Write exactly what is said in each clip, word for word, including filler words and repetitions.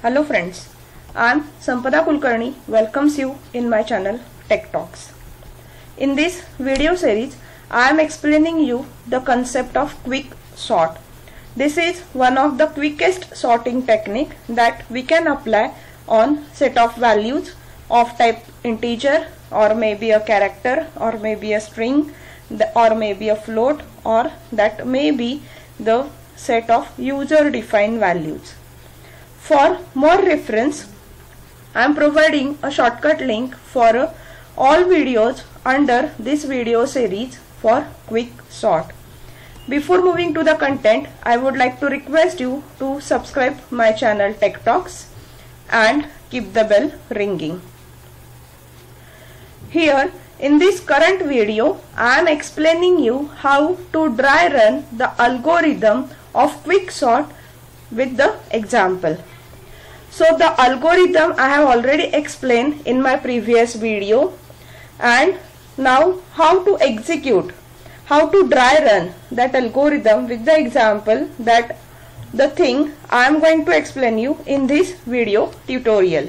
Hello friends, I am Sampada Kulkarni welcomes you in my channel Tech Talks. In this video series, I am explaining you the concept of quick sort. This is one of the quickest sorting technique that we can apply on set of values of type integer or maybe a character or maybe a string or maybe a float, or that may be the set of user defined values. For more reference, I am providing a shortcut link for uh, all videos under this video series for quick sort. Before moving to the content, I would like to request you to subscribe my channel Tech Talks and keep the bell ringing. Here in this current video, I am explaining you how to dry run the algorithm of quick sort with the example. So the algorithm I have already explained in my previous video, and now how to execute, how to dry run that algorithm with the example, that the thing I am going to explain you in this video tutorial.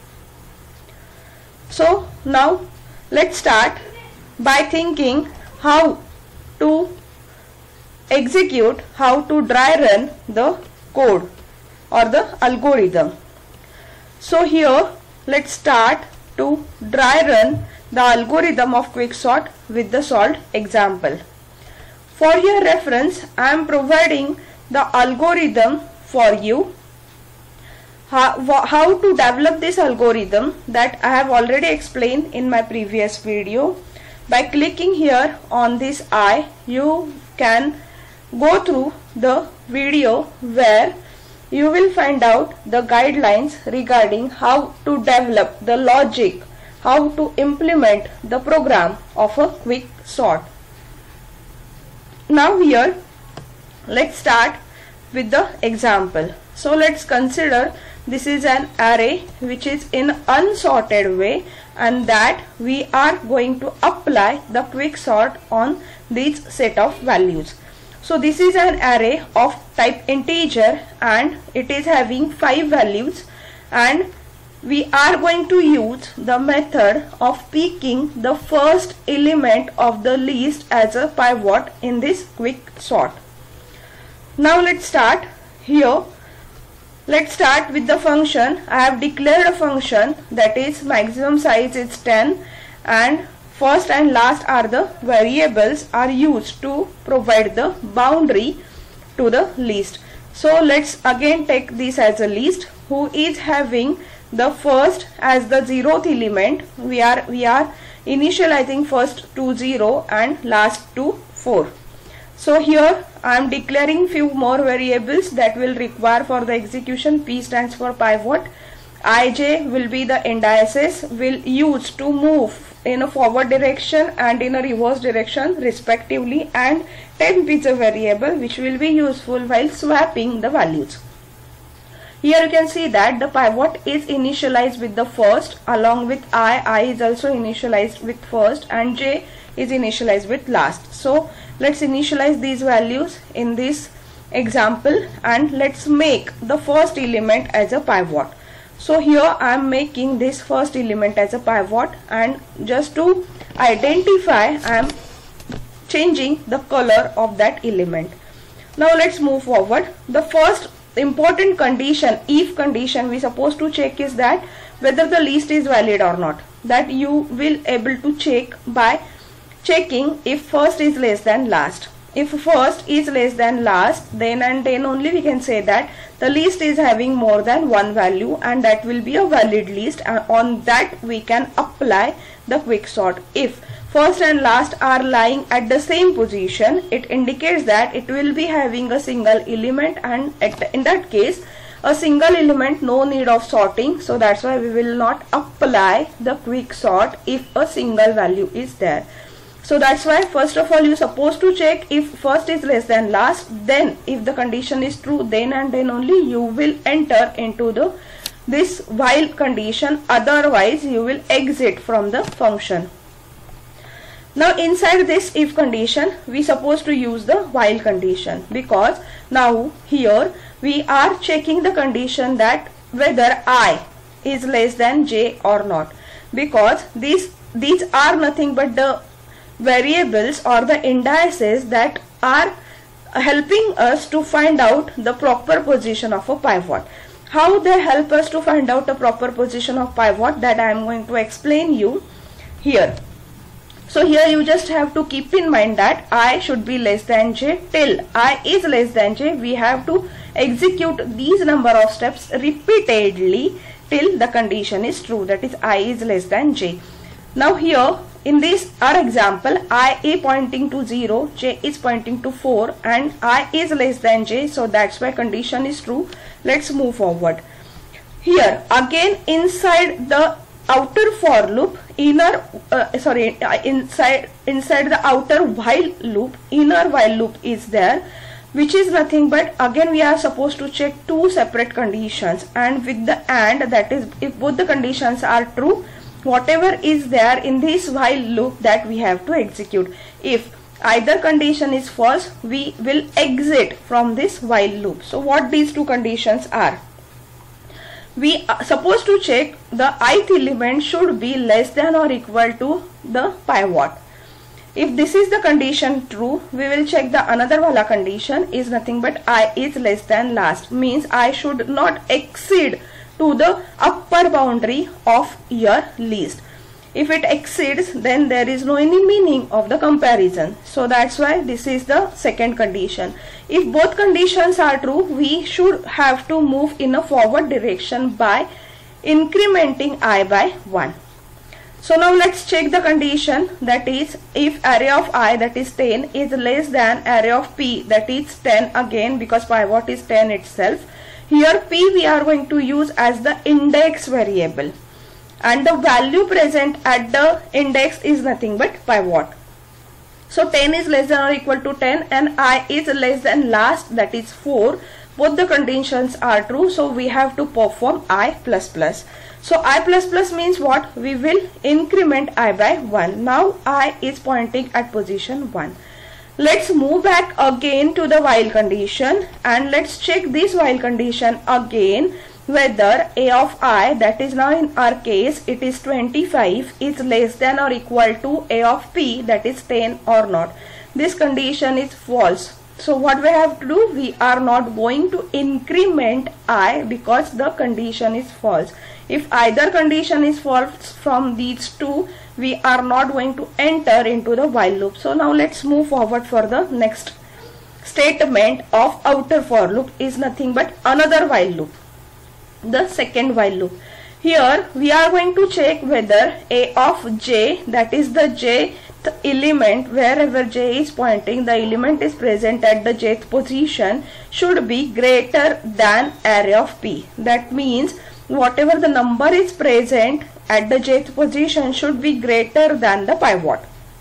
So now let's start by thinking how to execute, how to dry run the code or the algorithm. So here let's start to dry run the algorithm of quicksort with the solved example. For your reference, I am providing the algorithm for you. How, how to develop this algorithm, that I have already explained in my previous video. By clicking here on this I, you can go through the video where you will find out the guidelines regarding how to develop the logic, how to implement the program of a quick sort. Now here let's start with the example. So let's consider this is an array which is in unsorted way, and that we are going to apply the quick sort on this set of values. So this is an array of type integer and it is having five values, and we are going to use the method of picking the first element of the list as a pivot in this quick sort. Now let's start here. Let's start with the function. I have declared a function that is maximum size is ten, and first and last are the variables are used to provide the boundary to the list. So let's again take this as a list who is having the first as the zeroth element. We are we are initializing first to zero and last to four. So here I am declaring few more variables that will require for the execution. P stands for pivot. Ij will be the indices will use to move in a forward direction and in a reverse direction respectively, and temp is a variable which will be useful while swapping the values. Here you can see that the pivot is initialized with the first, along with I, I is also initialized with first, and j is initialized with last. So let's initialize these values in this example and let's make the first element as a pivot. So here I am making this first element as a pivot, and just to identify I am changing the color of that element. Now let's move forward. The first important condition, if condition, we supposed to check is that whether the list is valid or not. That you will able to check by checking if first is less than last. If first is less than last, then and then only we can say that the list is having more than one value, and that will be a valid list, and on that we can apply the quick sort. If first and last are lying at the same position, it indicates that it will be having a single element, and at, in that case a single element, no need of sorting. So that's why we will not apply the quick sort if a single value is there. So that's why first of all you supposed to check if first is less than last, then if the condition is true, then and then only you will enter into the this while condition, otherwise you will exit from the function. Now inside this if condition we supposed to use the while condition, because now here we are checking the condition that whether I is less than j or not, because these these are nothing but the variables or the indices that are helping us to find out the proper position of a pivot. How they help us to find out the proper position of pivot, that I am going to explain you here. So here you just have to keep in mind that I should be less than j. Till I is less than j, we have to execute these number of steps repeatedly till the condition is true, that is I is less than j. Now here in this our example, I is pointing to zero, j is pointing to four, and I is less than j, so that's why condition is true. Let's move forward. Here again, inside the outer for loop, inner uh, sorry inside inside the outer while loop, inner while loop is there, which is nothing but, again we are supposed to check two separate conditions, and with the and, that is if both the conditions are true, whatever is there in this while loop that we have to execute. If either condition is false, we will exit from this while loop. So what these two conditions are? We are supposed to check the ith element should be less than or equal to the pivot. If this is the condition true, we will check the another wala condition is nothing but I is less than last, means I should not exceed to the upper boundary of your least. If it exceeds, then there is no any meaning of the comparison. So that's why this is the second condition. If both conditions are true, we should have to move in a forward direction by incrementing I by one. So now let's check the condition, that is if array of I, that is ten, is less than array of p, that is ten, again because pivot is ten itself. Here p we are going to use as the index variable, and the value present at the index is nothing but pivot. So ten is less than or equal to ten, and I is less than last, that is four. Both the conditions are true, so we have to perform I plus plus. So I plus plus means what? We will increment I by one. Now I is pointing at position one. Let's move back again to the while condition, and let's check this while condition again, whether a of I, that is now in our case it is twenty-five, is less than or equal to a of p, that is ten or not. This condition is false. So what we have to do? We are not going to increment I because the condition is false. If either condition is false from these two, we are not going to enter into the while loop. So now let's move forward for the next statement of outer for loop is nothing but another while loop, the second while loop. Here we are going to check whether a of j, that is the jth element, wherever j is pointing, the element is present at the jth position, should be greater than array of p. That means whatever the number is present at the jth position should be greater than the pivot.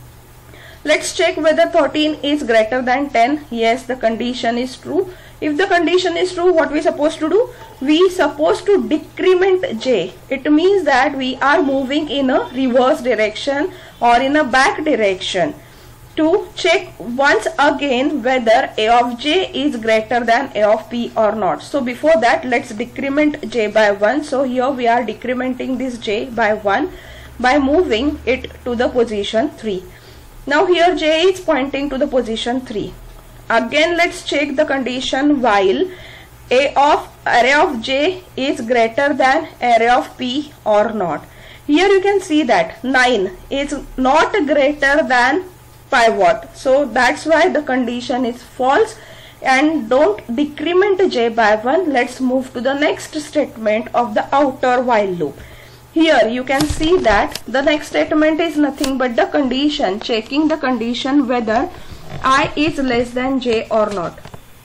Let's check whether thirteen is greater than ten. Yes, the condition is true. If the condition is true, what we supposed to do? We supposed to decrement j. It means that we are moving in a reverse direction or in a back direction to check once again whether a of j is greater than a of p or not. So before that, let's decrement j by one. So here we are decrementing this j by one by moving it to the position three. Now here j is pointing to the position three. Again let's check the condition while a of array of j is greater than array of p or not. Here you can see that nine is not greater than pivot, so that's why the condition is false, and don't decrement j by one. Let's move to the next statement of the outer while loop. Here you can see that the next statement is nothing but the condition, checking the condition whether I is less than j or not.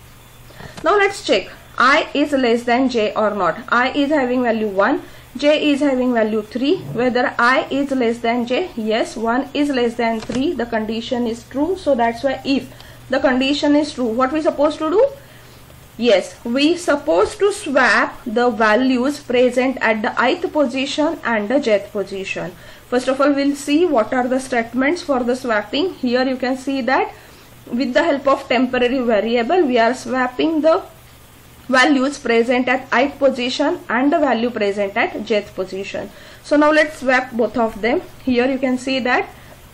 Now let's check I is less than j or not. I is having value one, j is having value three. Whether I is less than j? Yes, one is less than three. The condition is true. So that's why if the condition is true, what we supposed to do? Yes, we supposed to swap the values present at the ith position and the jth position. First of all, we'll see what are the statements for the swapping. Here you can see that with the help of temporary variable, we are swapping the values present at ith position and the value present at jth position. So now let's swap both of them. Here you can see that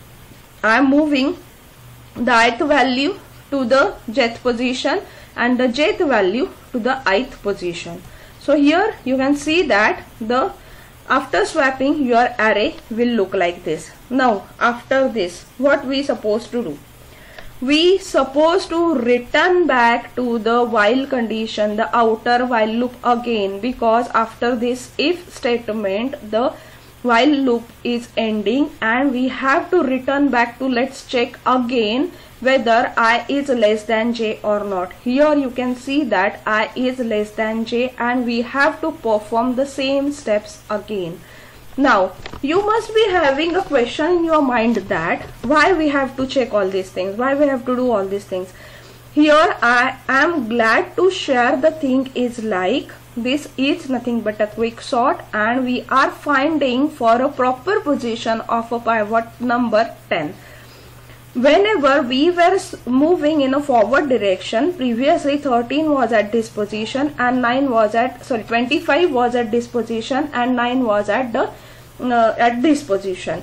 I am moving the ith value to the jth position and the jth value to the ith position. So here you can see that the after swapping your array will look like this. Now after this, what we supposed to do? We supposed to return back to the while condition, the outer while loop again, because after this if statement the while loop is ending and we have to return back to, let's check again whether I is less than j or not. Here you can see that I is less than j and we have to perform the same steps again. Now you must be having a question in your mind that why we have to check all these things, why we have to do all these things. Here I am glad to share the thing is like this is nothing but a quick sort and we are finding for a proper position of a pivot number ten. Whenever we were moving in a forward direction, previously thirteen was at this position and nine was at, sorry, twenty-five was at this position and nine was at the uh, at this position.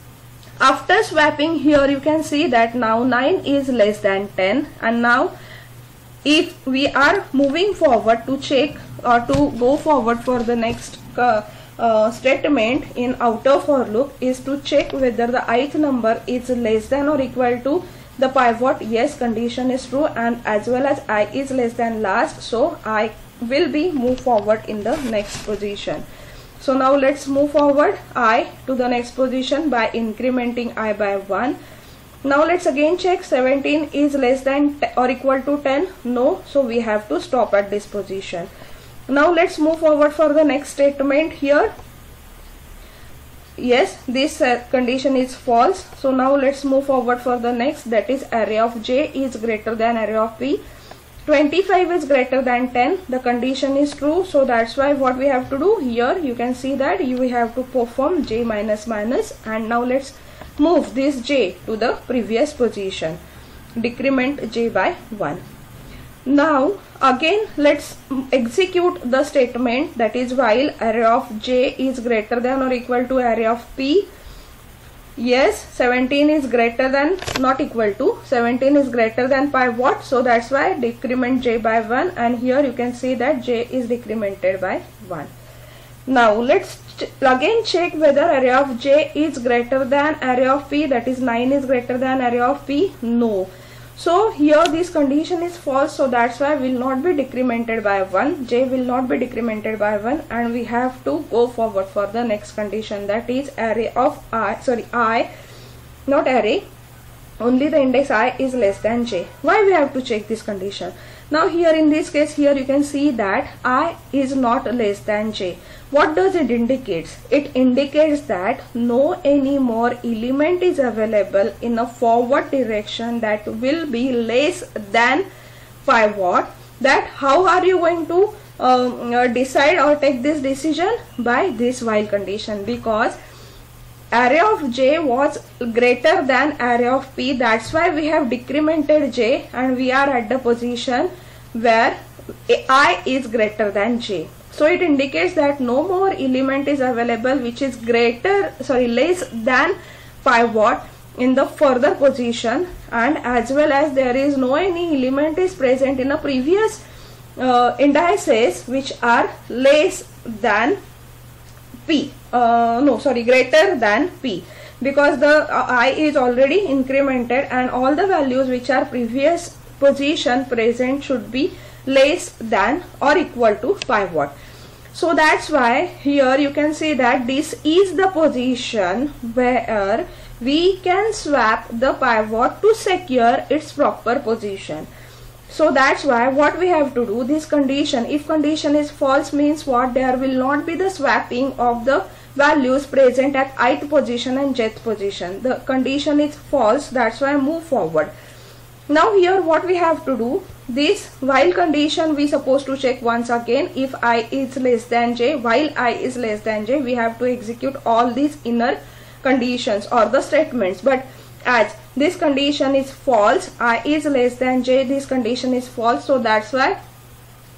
After swapping, here you can see that now nine is less than ten, and now if we are moving forward to check or to go forward for the next uh, Uh, statement in outer for loop is to check whether the ith number is less than or equal to the pivot. Yes, condition is true, and as well as I is less than last, so I will be move forward in the next position. So now let's move forward I to the next position by incrementing I by one. Now let's again check seventeen is less than or equal to ten. No, so we have to stop at this position. Now let's move forward for the next statement. Here, yes, this uh, condition is false, so now let's move forward for the next, that is array of j is greater than array of p. Twenty-five is greater than ten, the condition is true, so that's why what we have to do here, you can see that you have to perform j minus minus, and now let's move this j to the previous position, decrement j by one. Now again let's execute the statement, that is while array of j is greater than or equal to array of p. Yes, seventeen is greater than, not equal to, seventeen is greater than pivot, so that's why decrement j by one, and here you can see that j is decremented by one. Now let's ch again check whether array of j is greater than array of p, that is nine is greater than array of p. No. So here this condition is false, so that's why will not be decremented by one, j will not be decremented by one, and we have to go forward for the next condition, that is array of I, sorry I, not array, only the index I is less than j. Why we have to check this condition? Now here in this case, here you can see that I is not less than j. What does it indicate? It indicates that no any more element is available in a forward direction that will be less than pivot. That how are you going to um, uh, decide or take this decision? By this while condition, because array of j was greater than array of p, that's why we have decremented j and we are at the position where I is greater than j. So it indicates that no more element is available which is greater, sorry, less than pivot in the further position, and as well as there is no any element is present in a previous uh, indices which are less than p, uh, no sorry greater than p, because the uh, I is already incremented and all the values which are previous position present should be less than or equal to pivot. So that's why here you can see that this is the position where we can swap the pivot to secure its proper position. So that's why what we have to do, this condition, if condition is false, means what, there will not be the swapping of the values present at ith position and jth position. The condition is false, that's why move forward. Now here what we have to do, this while condition we supposed to check once again. If I is less than j, while I is less than j, we have to execute all these inner conditions or the statements, but as this condition is false, I is less than j, this condition is false, so that's why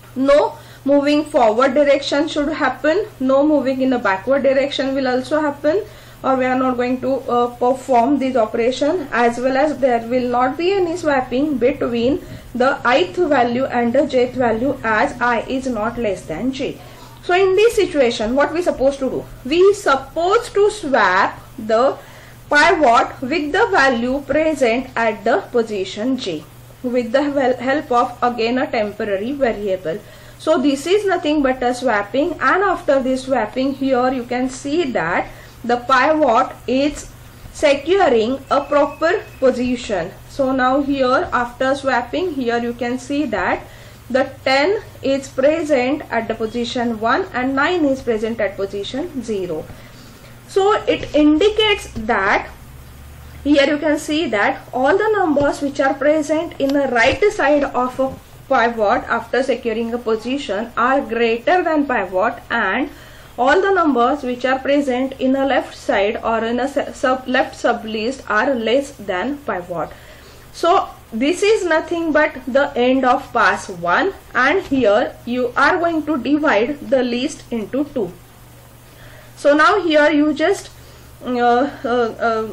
No moving forward direction should happen, no moving in the backward direction will also happen, or we are not going to uh, perform this operation, as well as there will not be any swapping between the ith value and the jth value as I is not less than j. So in this situation, what we supposed to do? We supposed to swap the pivot with the value present at the position j with the help of again a temporary variable. So this is nothing but a swapping, and after this swapping, here you can see that the pivot is securing a proper position. So now here after swapping, here you can see that the ten is present at the position one and nine is present at position zero. So it indicates that here you can see that all the numbers which are present in the right side of a pivot after securing a position are greater than pivot, and all the numbers which are present in a left side or in a sub left sublist are less than pivot. So this is nothing but the end of pass one, and here you are going to divide the list into two. So now here you just uh, uh,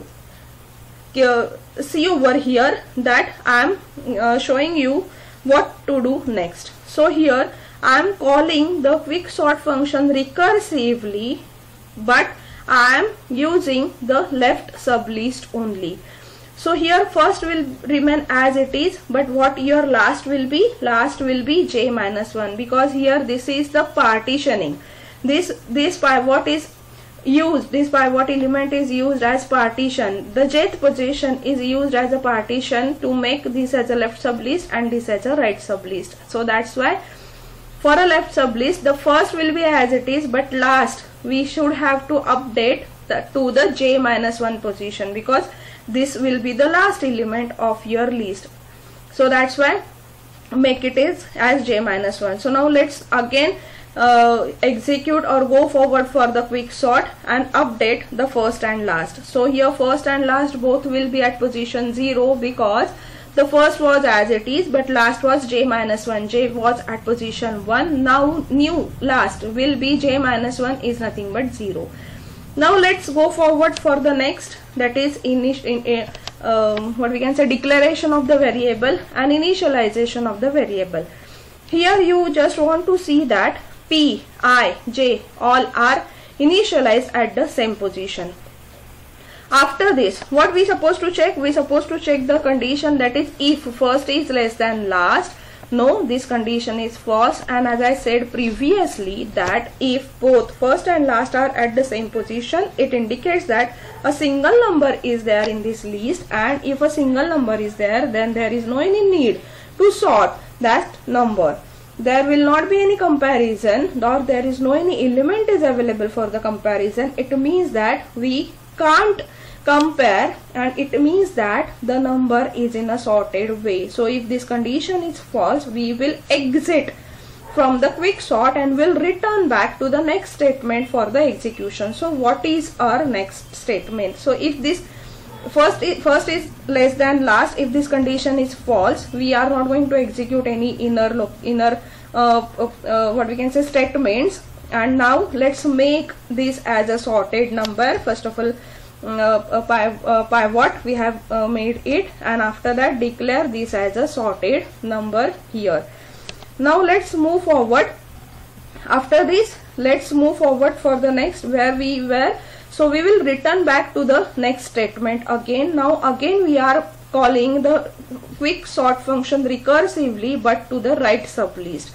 uh, see over here that I am uh, showing you what to do next. So here I am calling the quicksort function recursively, but I am using the left sublist only. So here first will remain as it is, but what your last will be? Last will be j minus one, because here this is the partitioning. This this pivot is used, this pivot element is used as partition. The jth position is used as a partition to make this as a left sublist and this as a right sublist. So that's why for a left sublist the first will be as it is, but last we should have to update the, to the j minus one position, because this will be the last element of your list. So that's why make it is as j minus one. So now let's again Uh, execute or go forward for the quick sort and update the first and last. So here first and last both will be at position zero, because the first was as it is but last was j minus one. J was at position one. Now new last will be j minus one is nothing but zero. Now let's go forward for the next, that is initial in, uh, what we can say declaration of the variable and initialization of the variable. Here you just want to see that P, I, J all are initialized at the same position. After this, what we supposed to check? We supposed to check the condition, that is if first is less than last. No, this condition is false, and as I said previously that if both first and last are at the same position, it indicates that a single number is there in this list, and if a single number is there, then there is no any need to sort that number. There will not be any comparison, or there is no any element is available for the comparison. It means that we can't compare, and it means that the number is in a sorted way. So if this condition is false, we will exit from the quick sort and will return back to the next statement for the execution. So what is our next statement? So if this first is, first is less than last, if this condition is false, we are not going to execute any inner inner uh, uh, what we can say statements. And now let's make this as a sorted number. First of all, uh, a pivot we have uh, made it, and after that declare this as a sorted number here. Now let's move forward. After this, let's move forward for the next where we were. So we will return back to the next statement again. Now again we are calling the quick sort function recursively, but to the right sublist.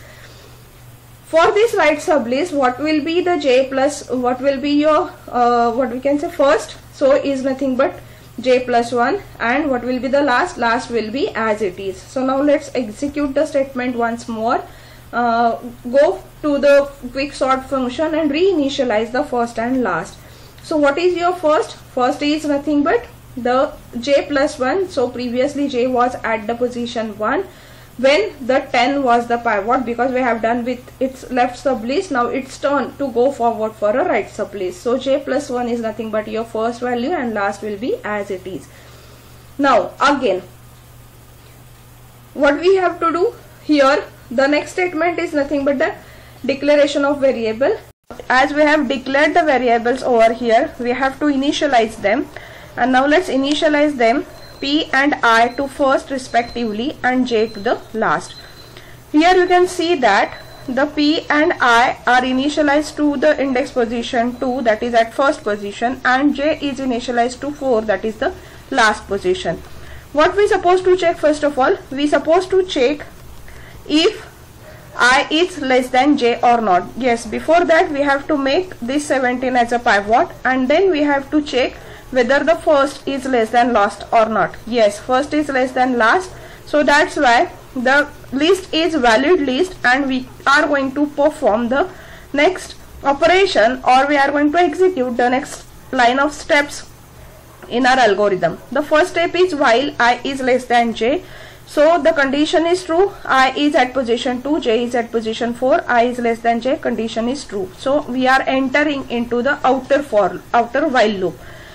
For this right sublist, what will be the j plus, what will be your uh, what we can say first? So is nothing but j plus one, and what will be the last? Last will be as it is. So now let's execute the statement once more. Uh, go to the quick sort function and reinitialize the first and last. So what is your first? First is nothing but the j plus one. So previously j was at the position one when the ten was the pivot, because we have done with its left sublist. Now it's turn to go forward for a right sublist. So j plus one is nothing but your first value, and last will be as it is. Now again, what we have to do here, The next statement is nothing but the declaration of variable. As we have declared the variables over here, we have to initialize them. And now let's initialize them, P and I to first respectively and J to the last. Here you can see that the P and I are initialized to the index position two, that is at first position, and J is initialized to four, that is the last position. What we supposed to check? First of all, we supposed to check if I is less than J or not. Yes, before that we have to make this seventeen as a pivot, and then we have to check whether the first is less than last or not. Yes, first is less than last, so that's why the list is valid list, and we are going to perform the next operation, or we are going to execute the next line of steps in our algorithm. The first step is while I is less than J. So the condition is true, I is at position two, J is at position four, I is less than J, condition is true. So we are entering into the outer for outer while loop.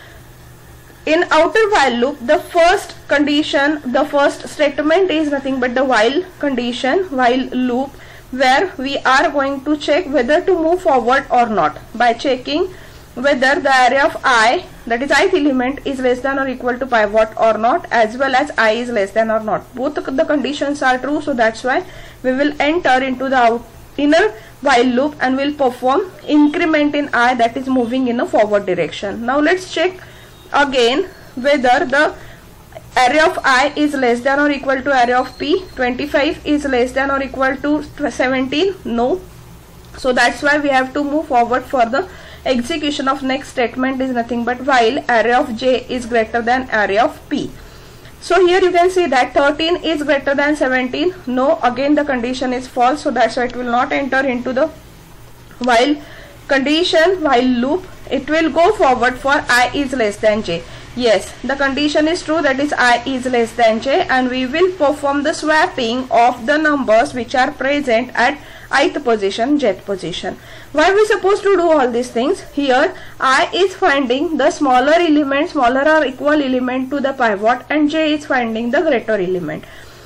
In outer while loop, the first condition, the first statement is nothing but the while condition, while loop, where we are going to check whether to move forward or not by checking whether the array of I, that is ith element, is less than or equal to pivot or not, as well as I is less than or not. Both the conditions are true, so that's why we will enter into the out, inner while loop and will perform increment in I, that is moving in a forward direction. Now let's check again whether the array of I is less than or equal to array of P. twenty-five is less than or equal to seventeen. No. So that's why we have to move forward for the execution of next statement is nothing but while array of J is greater than array of P. So here you can see that thirteen is greater than seventeen. No, again the condition is false, so that's why it will not enter into the while condition, while loop. It will go forward for I is less than J. Yes, the condition is true, that is I is less than J, and we will perform the swapping of the numbers which are present at ith position, jth position. Why we supposed to do all these things? Here I is finding the smaller element, smaller or equal element to the pivot, and J is finding the greater element.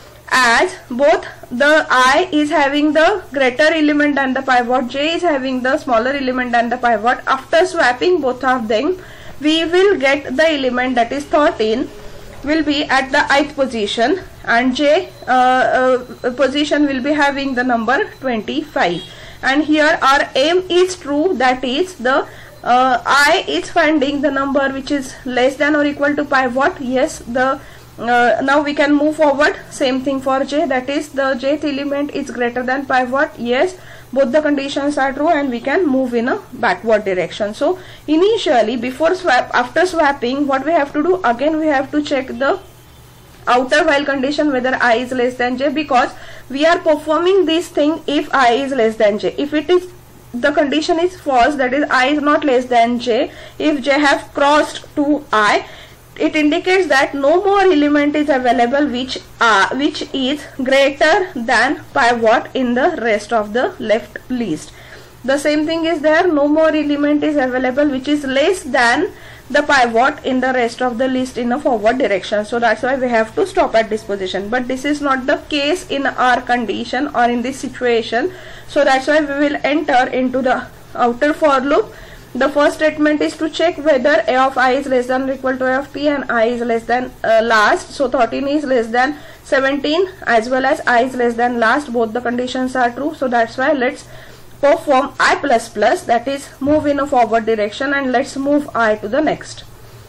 As both the I is having the greater element than the pivot, J is having the smaller element than the pivot, after swapping both of them, we will get the element, that is thirteen, will be at the ith position, and J uh, uh, position will be having the number twenty-five. And here our aim is true, that is the uh, I is finding the number which is less than or equal to pivot. Yes, the Uh, now we can move forward. Same thing for J, that is the jth element is greater than pivot. Yes, both the conditions are true, and we can move in a backward direction. So initially, before swap, after swapping, what we have to do? Again we have to check the outer while condition whether I is less than J, because we are performing this thing if I is less than J. If it is, the condition is false, that is I is not less than J, if J have crossed to I, it indicates that no more element is available which uh, which is greater than pivot in the rest of the left list. The same thing is there, no more element is available which is less than the pivot in the rest of the list in a forward direction. So that's why we have to stop at this position. But this is not the case in our condition or in this situation. So that's why we will enter into the outer for loop. The first statement is to check whether A of I is less than or equal to A of P, and I is less than uh, last. So thirteen is less than seventeen, as well as I is less than last. Both the conditions are true. So that's why let's perform I plus plus, that is move in a forward direction, and let's move I to the next.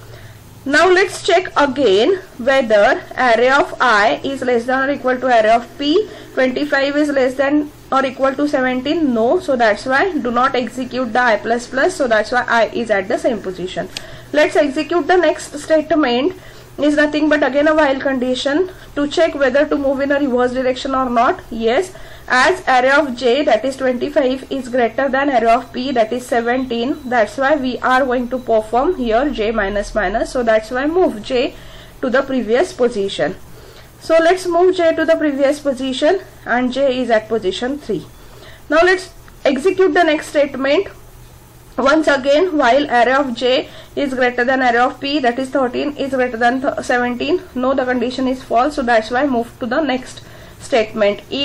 Now let's check again whether array of I is less than or equal to array of P. twenty-five is less than or equal to seventeen. No, so that's why do not execute the I plus plus, so that's why I is at the same position. Let's execute the next statement. Is nothing but again a while condition to check whether to move in a reverse direction or not. Yes, as array of J, that is twenty-five, is greater than array of P, that is seventeen, that's why we are going to perform here J minus minus, so that's why move J to the previous position. So let's move J to the previous position, and J is at position three. Now let's execute the next statement. Once again, while array of J is greater than array of P, that is thirteen, is greater than seventeen. No, the condition is false, so that's why move to the next statement. If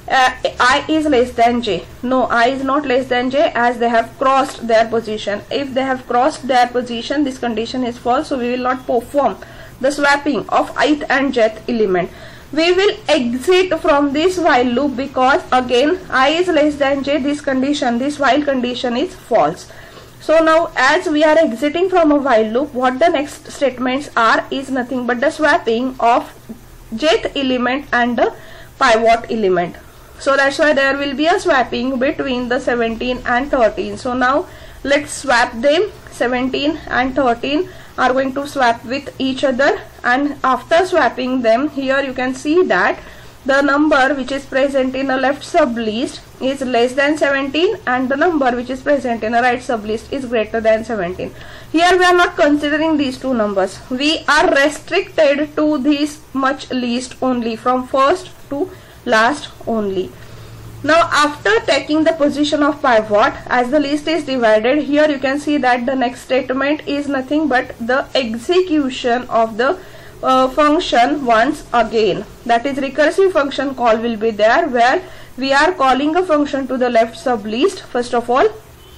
uh, I is less than j. No, I is not less than j, as they have crossed their position. If they have crossed their position, this condition is false, so we will not perform the swapping of ith and jth element. We will exit from this while loop because again I is less than j, this condition, this while condition is false. So now as we are exiting from a while loop, what the next statements are is nothing but the swapping of jth element and the pivot element. So that's why there will be a swapping between the seventeen and thirteen. So now let's swap them. seventeen and thirteen are going to swap with each other, and after swapping them, here you can see that the number which is present in a left sublist is less than seventeen and the number which is present in a right sublist is greater than seventeen. Here we are not considering these two numbers. We are restricted to this much list only, from first to last only. Now after taking the position of pivot, as the list is divided, here you can see that the next statement is nothing but the execution of the uh, function once again. That is, recursive function call will be there, where we are calling a function to the left sublist first of all,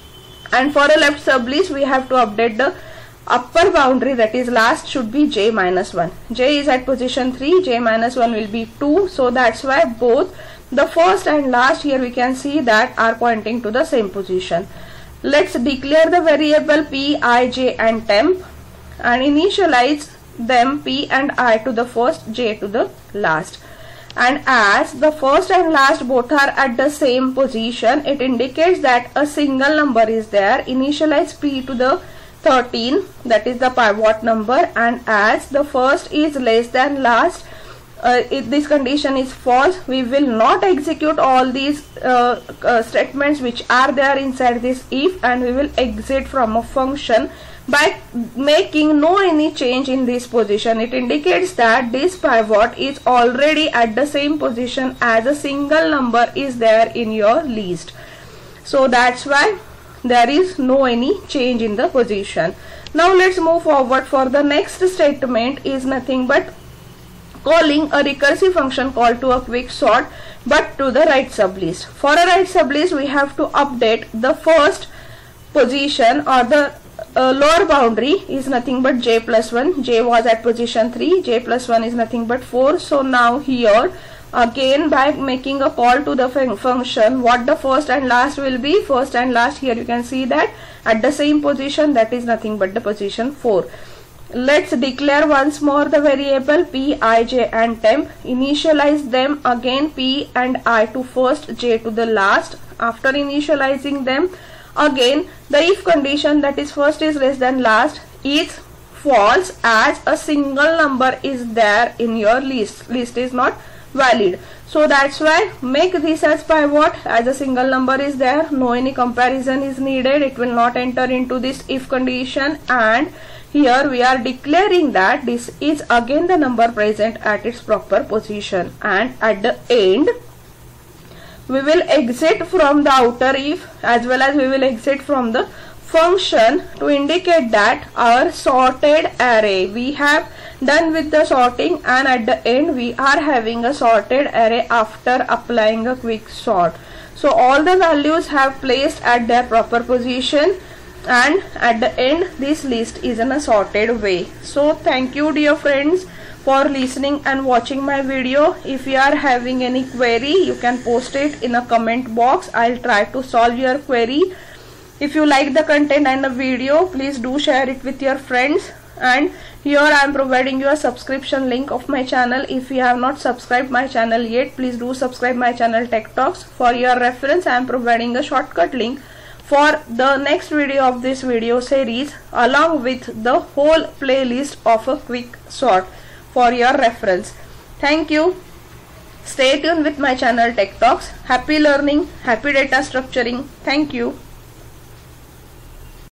and for a left sublist we have to update the upper boundary, that is last should be j minus one. J is at position three, j minus one will be two, so that's why both the first and last here we can see that are pointing to the same position. Let's declare the variable p, I, j and temp and initialize them p and I to the first, j to the last. And as the first and last both are at the same position, it indicates that a single number is there. Initialize p to the thirteen, that is the pivot number, and as the first is less than last, uh, if this condition is false, we will not execute all these uh, uh, statements which are there inside this if, and we will exit from a function by making no any change in this position. It indicates that this pivot is already at the same position as a single number is there in your list. So that's why there is no any change in the position. Now let's move forward. For the next statement is nothing but calling a recursive function call to a quick sort, but to the right sublist. For a right sublist we have to update the first position, or the uh, lower boundary is nothing but j plus one. J was at position three, j plus one is nothing but four. So now here again by making a call to the fun function, what the first and last will be, first and last here you can see that at the same position, that is nothing but the position four. Let's declare once more the variable p, I, j and temp. Initialize them again, p and I to first, j to the last. After initializing them, again the if condition, that is first is less than last, is false as a single number is there in your list. List is not valid. So that's why make this as pivot, as a single number is there, no any comparison is needed, it will not enter into this if condition, and here we are declaring that this is again the number present at its proper position, and at the end we will exit from the outer if as well as we will exit from the function to indicate that our sorted array, we have done with the sorting, and at the end we are having a sorted array after applying a quick sort. So all the values have placed at their proper position, and at the end this list is in a sorted way. So thank you dear friends for listening and watching my video. If you are having any query, you can post it in a comment box. I'll try to solve your query. If you like the content and the video, please do share it with your friends. And here I am providing you a subscription link of my channel. If you have not subscribed my channel yet, please do subscribe my channel Tech Talks. For your reference, I am providing a shortcut link for the next video of this video series along with the whole playlist of a quick sort for your reference. Thank you. Stay tuned with my channel Tech Talks. Happy learning, happy data structuring. Thank you.